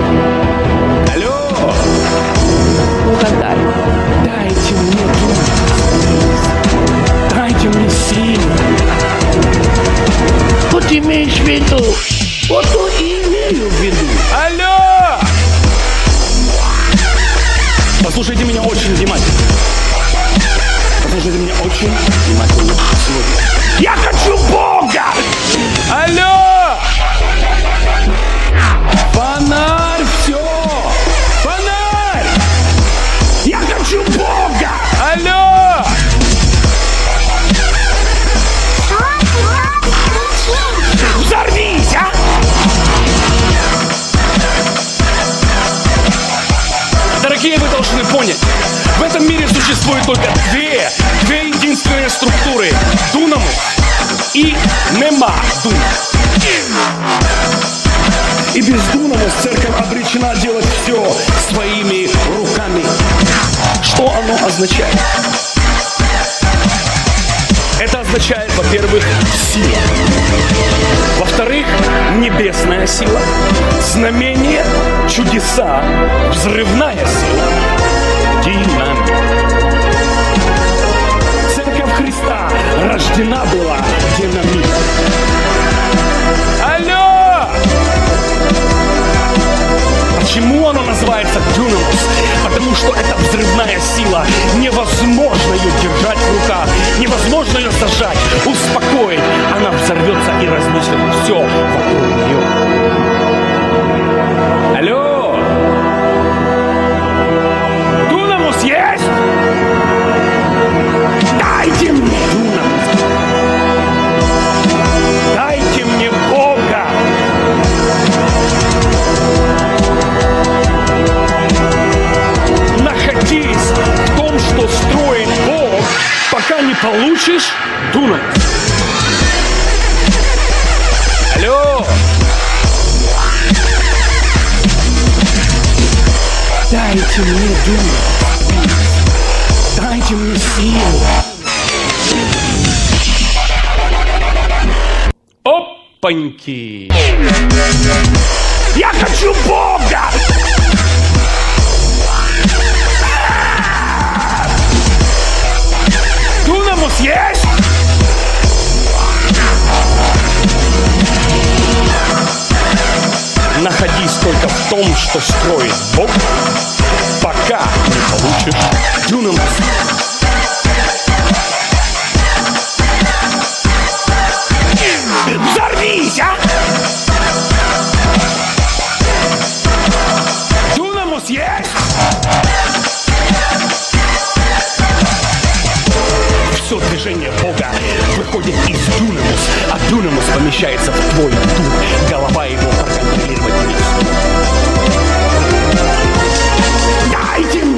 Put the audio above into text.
Алло! Угадай. Дайте мне дух. Дайте мне силу. Что ты имеешь в виду? Вот то и имею в виду. Алло! Послушайте меня очень внимательно. Послушайте меня очень внимательно. Я хочу Бога! Алло! Фонарь, все! Фонарь! Я хочу Бога! Алло! Взорвись, а! Дорогие, вы должны понять, в этом мире существует только две единственные структуры. Дунамус и нема Дунамус. И без Дунамус церковь обречена делать все своими руками. Что оно означает? Это означает, во-первых, сила. Во-вторых, небесная сила. Знамение, чудеса, взрывная сила. Динамика. Церковь Христа рождена была динамиком. Алло! Почему оно называется Дунамус? Потому что это взрывная сила. Невозможно ее держать в руках. Невозможно ее зажать, успокоить. Она взорвется и разнесет все вокруг нее. Алло! Дунамус есть? Дайте мне Дунамус! Дайте мне Бога! Находись в том, что строит Бог, пока не получишь Дунамус. Алло! Дайте мне Дунамус. Дайте мне силу. Опаньки! Я хочу Бога! Дунамус есть? Находись только в том, что строит Бог, пока не получишь Дунамус. Взорвись, а! Дунамус есть? Все движение Бога выходит из Дунамус, а Дунамус помещается в твой дух. Голова его проконтролировать не сможет. Дайте